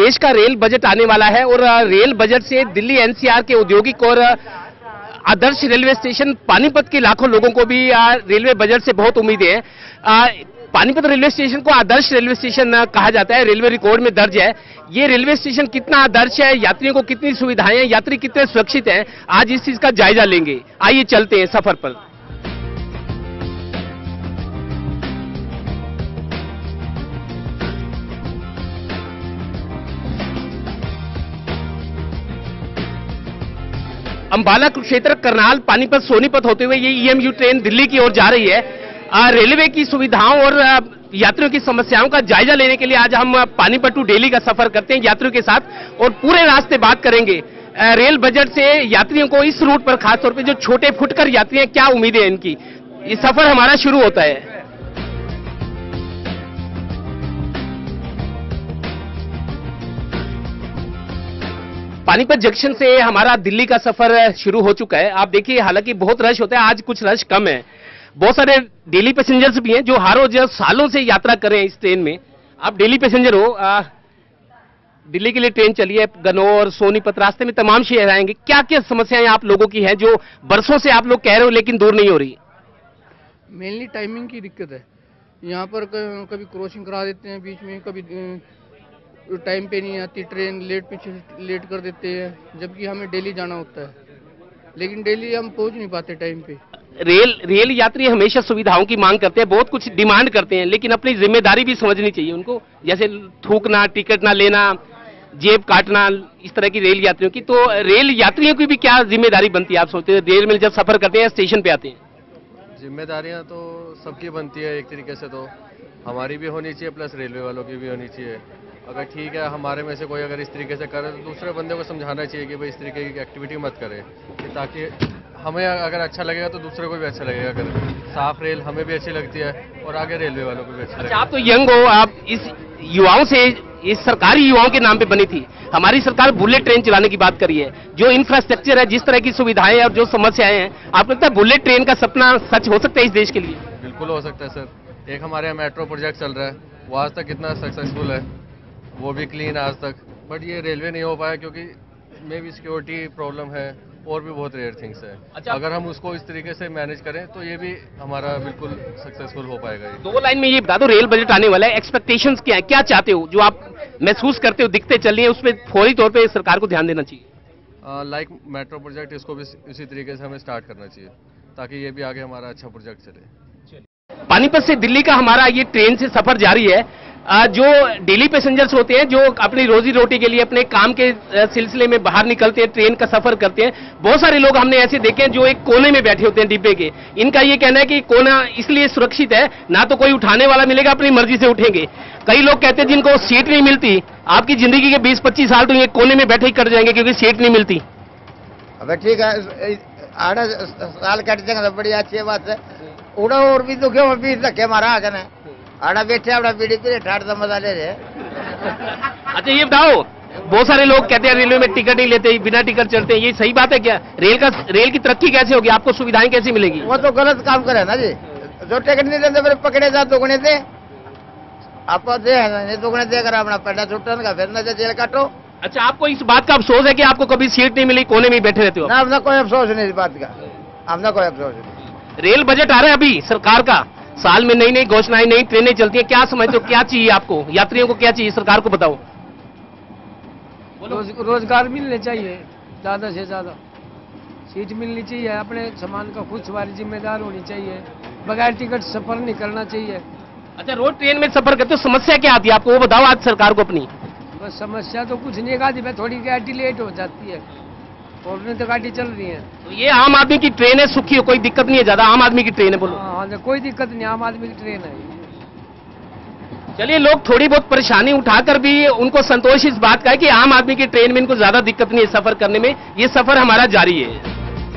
देश का rail budget आने वाला है और रेल बजट से दिल्ली एनसीआर के औद्योगिक और आदर्श रेलवे स्टेशन पानीपत के लाखों लोगों को भी रेलवे बजट से बहुत उम्मीदें हैं। पानीपत रेलवे स्टेशन को आदर्श रेलवे स्टेशन कहा जाता है, रेलवे रिकॉर्ड में दर्ज है। ये रेलवे स्टेशन कितना आदर्श है, यात्रियों को कितनी सुविधाएं हैं, यात्री कितने सुरक्षित हैं, आज इस चीज का जायजा लेंगे। आइए चलते हैं सफर पर। अंबाला, कुरुक्षेत्र, करनाल, पानीपत, सोनीपत होते हुए ये ईएमयू ट्रेन दिल्ली की ओर जा रही है। रेलवे की सुविधाओं और यात्रियों की समस्याओं का जायजा लेने के लिए आज हम पानीपत टू दिल्ली का सफर करते हैं यात्रियों के साथ और पूरे रास्ते बात करेंगे रेल बजट से यात्रियों को इस रूट पर, खासतौर पे जो छोटे फुटकर यात्री हैं, क्या उम्मीदें हैं इनकी। ये सफर हमारा शुरू होता है। पानीपत जंक्शन से हमारा दिल्ली का सफर शुरू हो चुका है। आप देखिए, हालांकि बहुत रश होता है, आज कुछ रश कम है। बहुत सारे डेली पैसेंजर्स भी हैं जो हर रोज सालों से यात्रा कर रहे हैं इस ट्रेन में। आप डेली पैसेंजर हो, दिल्ली के लिए ट्रेन चली है, गन्नौर, सोनीपत, रास्ते में तमाम शहर आएंगे। क्या क्या समस्याएं आप लोगों की हैं जो बरसों से आप लोग कह रहे हो लेकिन दूर नहीं हो रही? मेनली टाइमिंग की दिक्कत है। यहाँ पर कभी क्रॉसिंग करा देते हैं बीच में, कभी टाइम पे नहीं आती ट्रेन, लेट कर देते हैं, जबकि हमें डेली जाना होता है, लेकिन डेली हम पहुंच नहीं पाते टाइम पे। रेल यात्री हमेशा सुविधाओं की मांग करते हैं, बहुत कुछ डिमांड करते हैं, लेकिन अपनी जिम्मेदारी भी समझनी चाहिए उनको, जैसे थूकना, टिकट ना लेना, जेब काटना, इस तरह की रेल यात्रियों की। तो रेल यात्रियों की भी क्या जिम्मेदारी बनती है आप सोचते हैं, रेल में जब सफर करते हैं, स्टेशन पे आते हैं? जिम्मेदारियां तो सबकी बनती है एक तरीके से, तो हमारी भी होनी चाहिए प्लस रेलवे वालों की भी होनी चाहिए। अगर ठीक है, हमारे में से कोई अगर इस तरीके से करे तो दूसरे बंदे को समझाना चाहिए कि भाई इस तरीके की एक्टिविटी मत करे, ताकि हमें अगर अच्छा लगेगा तो दूसरे को भी अच्छा लगेगा। अगर साफ रेल हमें भी अच्छी लगती है और आगे रेलवे वालों को भी अच्छी लगती है। आप तो यंग हो, आप इस युवाओं से, इस सरकारी युवाओं के नाम पे बनी थी, हमारी सरकार बुलेट ट्रेन चलाने की बात करी है। जो इंफ्रास्ट्रक्चर है, जिस तरह की सुविधाएं और जो समस्याएं हैं, आपको लगता है बुलेट ट्रेन का सपना सच हो सकता है इस देश के लिए? बिल्कुल हो सकता है सर। एक हमारे यहाँ मेट्रो प्रोजेक्ट चल रहा है, वो आज तक कितना सक्सेसफुल है, वो भी क्लीन आज तक, बट ये रेलवे नहीं हो पाया क्योंकि मे भी सिक्योरिटी प्रॉब्लम है और भी बहुत रेयर थिंग्स है। अच्छा, अगर हम उसको इस तरीके से मैनेज करें तो ये भी हमारा बिल्कुल सक्सेसफुल हो पाएगा। ये 2 लाइन में ये बता दो, रेल बजट आने वाला है, एक्सपेक्टेशंस क्या है, क्या चाहते हो, जो आप महसूस करते हो दिखते चल रही है, उस पर फौरी तौर पर सरकार को ध्यान देना चाहिए? लाइक मेट्रो प्रोजेक्ट, इसको भी इसी तरीके से हमें स्टार्ट करना चाहिए ताकि ये भी आगे हमारा अच्छा प्रोजेक्ट चले। पानीपत से दिल्ली का हमारा ये ट्रेन से सफर जारी है। जो डेली पैसेंजर्स होते हैं, जो अपनी रोजी रोटी के लिए अपने काम के सिलसिले में बाहर निकलते हैं, ट्रेन का सफर करते हैं, बहुत सारे लोग हमने ऐसे देखे हैं जो एक कोने में बैठे होते हैं डिब्बे के। इनका ये कहना है कि कोना इसलिए सुरक्षित है, ना तो कोई उठाने वाला मिलेगा, अपनी मर्जी से उठेंगे। कई लोग कहते हैं जिनको सीट नहीं मिलती, आपकी जिंदगी के 20-25 साल तो ये कोने में बैठे ही कट जाएंगे क्योंकि सीट नहीं मिलती। अब ठीक है, 8 साल कट जाएंगे तो बड़ी अच्छी बात है। उड़ा और भी तो क्यों अभी धक्के मारा आगे आड़ा बैठे अपना पीढ़ी पे ठाट तो मजा ले रहे। अच्छा ये बताओ, बहुत सारे लोग कहते हैं रेलवे में टिकट नहीं लेते, बिना टिकट चलते हैं, ये सही बात है क्या? रेल की तरक्की कैसे होगी, आपको सुविधाएं कैसी मिलेगी? वो तो गलत काम करे ना जी, जो टिकट नहीं लेते फिर पकड़े जा दुगने थे, आप दुगने देकर अपना पैसा छुट्टन का फिर न जेल काटो। अच्छा, आपको इस बात का अफसोस है कि आपको कभी सीट नहीं मिली, कोने में बैठे रहते हो? ना, अपना कोई अफसोस नहीं इस बात का, अपना कोई अफसोस नहीं। रेल बजट आ रहा है अभी सरकार का, साल में नई नई घोषणाएं, नई ट्रेनें चलती है, क्या समझते हो, क्या चाहिए आपको, यात्रियों को क्या चाहिए, सरकार को बताओ? रोजगार मिलने चाहिए, ज्यादा से ज्यादा सीट मिलनी चाहिए, अपने सामान का खुद सवारी जिम्मेदार होनी चाहिए, बगैर टिकट सफर नहीं करना चाहिए। अच्छा, रोज ट्रेन में सफर करते हो, समस्या क्या आती है आपको, वो बताओ आज सरकार को अपनी। बस समस्या तो कुछ नहीं, आती है थोड़ी गाड़ी लेट हो जाती है और नहीं तो गाड़ी चल रही है। तो ये आम आदमी की ट्रेन है, सुखी हो, कोई दिक्कत नहीं है, ज्यादा आम आदमी की ट्रेन है, बोलो। हाँ, कोई दिक्कत नहीं, आम आदमी की ट्रेन है। चलिए, लोग थोड़ी बहुत परेशानी उठाकर भी उनको संतोष इस बात का है कि आम आदमी की ट्रेन में इनको ज्यादा दिक्कत नहीं है सफर करने में, ये सफर हमारा जारी है।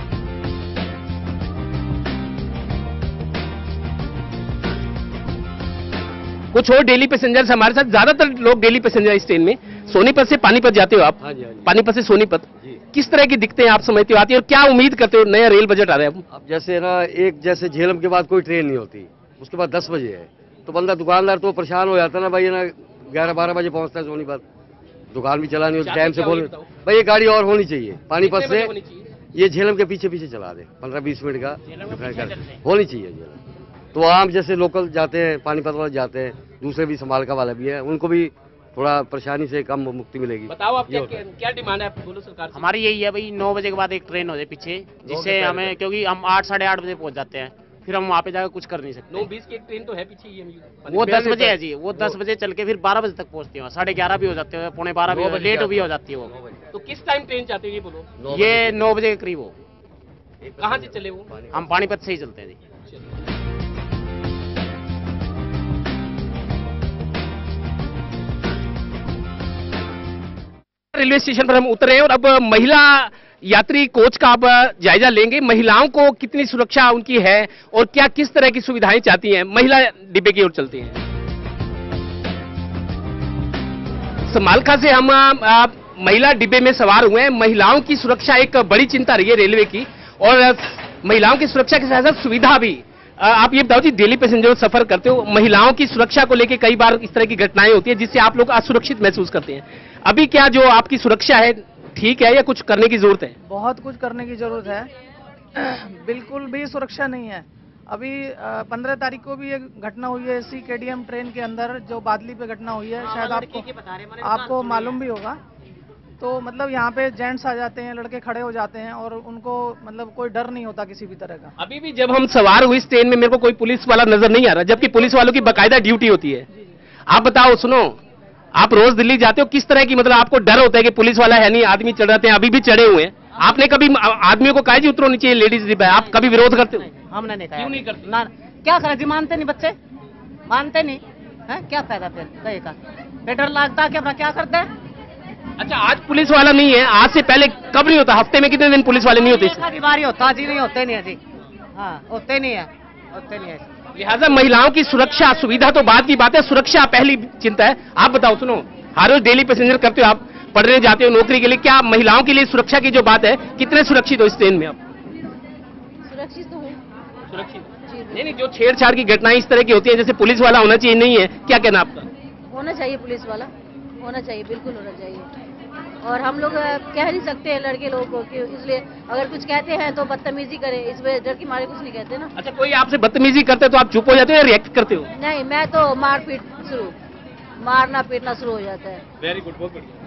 कुछ और डेली पैसेंजर्स हमारे साथ, ज्यादातर लोग डेली पैसेंजर इस ट्रेन में। सोनीपत से पानीपत जाते हो आप? हाँ जी। पानीपत से सोनीपत किस तरह की दिक्कतें आप समझते हो आती है और क्या उम्मीद करते हो, नया रेल बजट आ रहा है अब जैसे ना, एक जैसे झेलम के बाद कोई ट्रेन नहीं होती, उसके बाद 10 बजे है, तो बंदा दुकानदार तो परेशान हो जाता है ना भाई, ना 11-12 बजे पहुंचता है सोनीपत, दुकान भी चलानी होती टाइम से बोल। भाई ये गाड़ी और होनी चाहिए पानीपत से, ये झेलम के पीछे पीछे चला दे 15-20 मिनट का होनी चाहिए झेलम। तो आम जैसे लोकल जाते हैं, पानीपत वाले जाते हैं, दूसरे भी समालका वाला भी है, उनको भी थोड़ा परेशानी से कम मुक्ति मिलेगी। बताओ आप क्या डिमांड है, बोलो सरकार से। हमारी यही है भाई, 9 बजे के बाद एक ट्रेन हो जाए पीछे, जिससे हमें, क्योंकि हम 8 साढ़े 8 बजे पहुंच जाते हैं, फिर हम वहाँ पे जाकर कुछ कर नहीं सकते। 9:20 की एक ट्रेन तो है पीछे ही, वो 10 बजे है जी, वो 10 बजे चल के फिर 12 बजे तक पहुँचती है, 11:30 भी हो जाते हैं, 11:45 भी हो, लेट भी हो जाती है वो। तो किस टाइम ट्रेन चाहते हो ये बोलो। ये 9 बजे के करीब हो। कहाँ से चले वो? हम पानीपत से ही चलते हैं जी। रेलवे स्टेशन पर हम उतरे हैं और अब महिला यात्री कोच का अब जायजा लेंगे। महिलाओं को कितनी सुरक्षा उनकी है और क्या किस तरह की सुविधाएं चाहती हैं। महिला डिब्बे की ओर चलती हैं। समालखा से हम महिला डिब्बे में सवार हुए हैं। महिलाओं की सुरक्षा एक बड़ी चिंता रही है रेलवे की, और महिलाओं की सुरक्षा के साथ साथ सुविधा भी। आप ये बताओ जी, डेली पैसेंजर सफर करते हो, महिलाओं की सुरक्षा को लेकर कई बार इस तरह की घटनाएं होती है जिससे आप लोग असुरक्षित महसूस करते हैं। अभी क्या जो आपकी सुरक्षा है ठीक है या कुछ करने की जरूरत है? बहुत कुछ करने की जरूरत है। बिल्कुल भी सुरक्षा नहीं है। अभी 15 तारीख को भी एक घटना हुई है एसी केडीएम ट्रेन के अंदर, जो बादली पे घटना हुई है, शायद आपको मालूम भी होगा। तो मतलब यहाँ पे जेंट्स आ जाते हैं, लड़के खड़े हो जाते हैं और उनको मतलब कोई डर नहीं होता किसी भी तरह का। अभी भी जब हम सवार हुए इस ट्रेन में मेरे को कोई पुलिस वाला नजर नहीं आ रहा, जबकि पुलिस वालों की बाकायदा ड्यूटी होती है। आप बताओ, सुनो, आप रोज दिल्ली जाते हो, किस तरह की मतलब आपको डर होता है कि पुलिस वाला है नहीं, आदमी चढ़ जाते हैं, अभी भी चढ़े हुए हैं। आपने कभी आदमियों को कहा जी उतरो नीचे, लेडीज डिब्बा है, आप कभी विरोध करते हो? हमने नहीं कहा। क्यों नहीं करते? ना, क्या करे जी, मानते नहीं बच्चे, मानते नहीं है, क्या फायदा फिर कहीं का, डर लगता है कि अपना क्या करते हैं। अच्छा, आज पुलिस वाला नहीं है, आज से पहले कब नहीं होता? हफ्ते में कितने दिन पुलिस वाले नहीं होते? बारी होता जी, नहीं होते नहीं है जी, हाँ होते नहीं है, होते नहीं है। लिहाजा महिलाओं की सुरक्षा, सुविधा तो बाद की बात है, सुरक्षा पहली चिंता है। आप बताओ, सुनो, हर रोज डेली पैसेंजर करते हो, आप पढ़ने जाते हो, नौकरी के लिए, क्या महिलाओं के लिए सुरक्षा की जो बात है, कितने सुरक्षित हो इस ट्रेन में आप? सुरक्षित तो हूँ। सुरक्षित नहीं, जो छेड़छाड़ की घटनाएं इस तरह की होती है, जैसे पुलिस वाला होना चाहिए, नहीं है, क्या कहना आपका? होना चाहिए, पुलिस वाला होना चाहिए, बिल्कुल होना चाहिए। और हम लोग कह नहीं सकते हैं लड़के लोगों को कि, इसलिए अगर कुछ कहते हैं तो बदतमीजी करें, इस वजह डर की मारे कुछ नहीं कहते ना। अच्छा, कोई आपसे बदतमीजी करते हो तो आप चुप हो जाते हो या रिएक्ट करते हो? नहीं, मैं तो मारपीट शुरू, मारना पीटना शुरू हो जाता है। वेरी गुड, बहुत बढ़िया।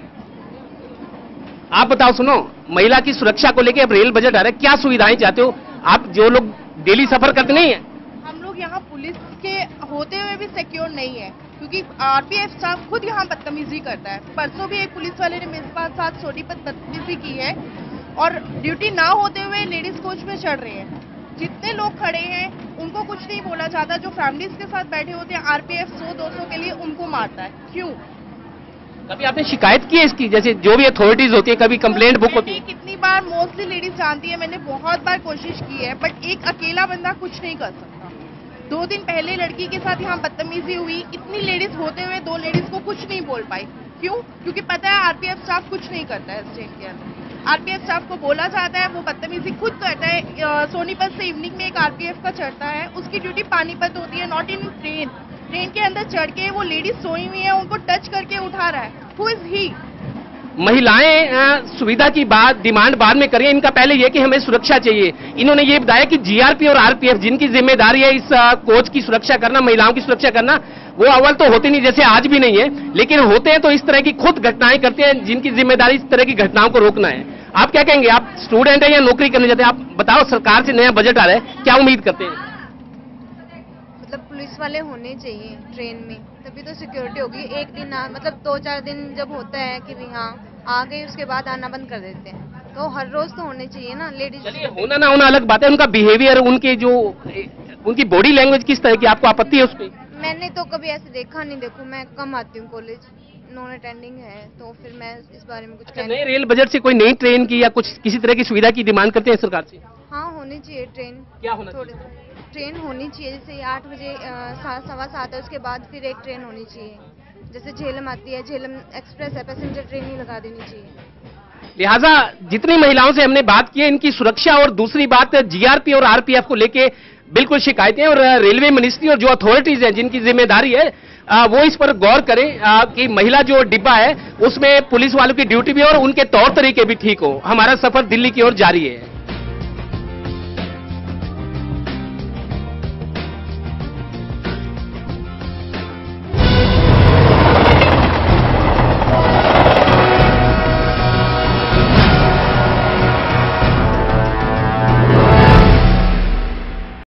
आप बताओ, सुनो, महिला की सुरक्षा को लेकर अब रेल बजट आ रहा है, क्या सुविधाएं चाहते हो आप? जो लोग डेली सफर करते नहीं है, हम लोग यहाँ पुलिस के होते हुए भी सिक्योर नहीं है, क्योंकि आरपीएफ स्टाफ खुद यहाँ बदतमीजी करता है। परसों भी एक पुलिस वाले ने मेरे साथ सोनीपत बदतमीजी की है, और ड्यूटी ना होते हुए लेडीज कोच में चढ़ रहे हैं। जितने लोग खड़े हैं उनको कुछ नहीं बोला जाता, जो फैमिलीज के साथ बैठे होते हैं आरपीएफ 100-200 के लिए उनको मारता है। क्यों? कभी आपने शिकायत की है इसकी? जैसे जो भी अथॉरिटीज होती है, कभी कंप्लेंट बुक होती है? कितनी बार, मोस्टली लेडीज जानती है, मैंने बहुत बार कोशिश की है, बट एक अकेला बंदा कुछ नहीं कर सकता। 2 दिन पहले लड़की के साथ यहाँ बदतमीजी हुई, इतनी लेडीज होते हुए 2 लेडीज को कुछ नहीं बोल पाई। क्यों? क्योंकि पता है आरपीएफ स्टाफ कुछ नहीं करता है स्टेट के अंदर। आरपीएफ स्टाफ को बोला जाता है, वो बदतमीजी खुद करता है। सोनीपत से इवनिंग में एक आरपीएफ का चढ़ता है, उसकी ड्यूटी पानीपत होती है, नॉट इन ट्रेन। ट्रेन के अंदर चढ़ के वो लेडीज सोई हुई है, उनको टच करके उठा रहा है। Who is he? महिलाएं सुविधा की बात, डिमांड बाद में करें, इनका पहले यह कि हमें सुरक्षा चाहिए। इन्होंने ये बताया कि जीआरपी और आरपीएफ जिनकी जिम्मेदारी है इस कोच की सुरक्षा करना, महिलाओं की सुरक्षा करना, वो अव्वल तो होते नहीं, जैसे आज भी नहीं है, लेकिन होते हैं तो इस तरह की खुद घटनाएं करते हैं जिनकी जिम्मेदारी इस तरह की घटनाओं को रोकना है। आप क्या कहेंगे? आप स्टूडेंट हैं या नौकरी करने जाते हैं? आप बताओ, सरकार से नया बजट आ रहा है, क्या उम्मीद करते हैं? मतलब पुलिस वाले होने चाहिए ट्रेन में, तभी तो सिक्योरिटी होगी। एक दिन मतलब 2-4 दिन जब होता है कि हाँ आ गए, उसके बाद आना बंद कर देते हैं, तो हर रोज तो होने चाहिए ना लेडीज। चलिए, होना ना होना अलग बात है, उनका बिहेवियर, उनकी बॉडी लैंग्वेज किस तरह की, आपको आपत्ति है उस पर? मैंने तो कभी ऐसे देखा नहीं, देखो मैं कम आती हूँ कॉलेज, नॉन अटेंडिंग है, तो फिर मैं इस बारे में कुछ नए रेल बजट से कोई नई ट्रेन की या कुछ किसी तरह की सुविधा की डिमांड करते हैं सरकार से? हाँ, होनी चाहिए ट्रेन। क्या होना चाहिए? ट्रेन होनी चाहिए, जैसे 8 बजे 7:15 है, उसके बाद फिर एक ट्रेन होनी चाहिए। जैसे झेलम आती है, झेलम एक्सप्रेस है, पैसेंजर ट्रेन ही लगा देनी चाहिए। लिहाजा जितनी महिलाओं से हमने बात की है, इनकी सुरक्षा और दूसरी बात जीआरपी और आरपीएफ को लेके बिल्कुल शिकायतें, और रेलवे मिनिस्ट्री और जो अथॉरिटीज हैं जिनकी जिम्मेदारी है वो इस पर गौर करें कि महिला जो डिब्बा है उसमें पुलिस वालों की ड्यूटी भी हो और उनके तौर तरीके भी ठीक हो। हमारा सफर दिल्ली की ओर जारी है।